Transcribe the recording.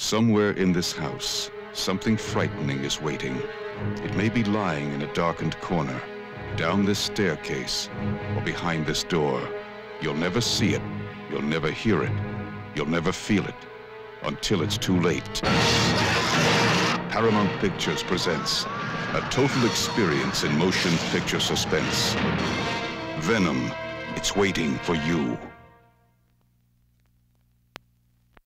Somewhere in this house, something frightening is waiting. It may be lying in a darkened corner, down this staircase, or behind this door. You'll never see it, you'll never hear it, you'll never feel it, until it's too late. Paramount Pictures presents a total experience in motion picture suspense. Venom, it's waiting for you.